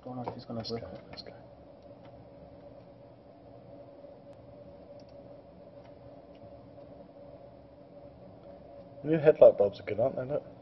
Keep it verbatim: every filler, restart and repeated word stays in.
Don't know if he's gonna Let's break go, it. let's go. The new headlight bulbs are good, aren't they? Look.